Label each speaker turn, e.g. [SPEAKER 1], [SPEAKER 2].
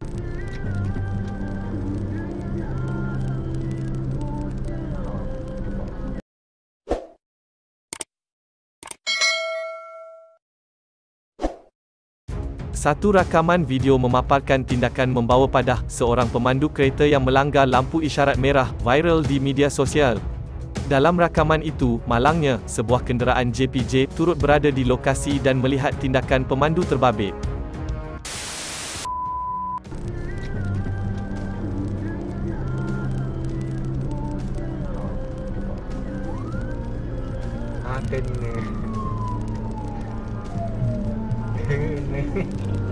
[SPEAKER 1] Satu rakaman video memaparkan tindakan membawa padah seorang pemandu kereta yang melanggar lampu isyarat merah viral di media sosial. Dalam rakaman itu, malangnya, sebuah kenderaan JPJ turut berada di lokasi dan melihat tindakan pemandu terbabit.
[SPEAKER 2] Kena.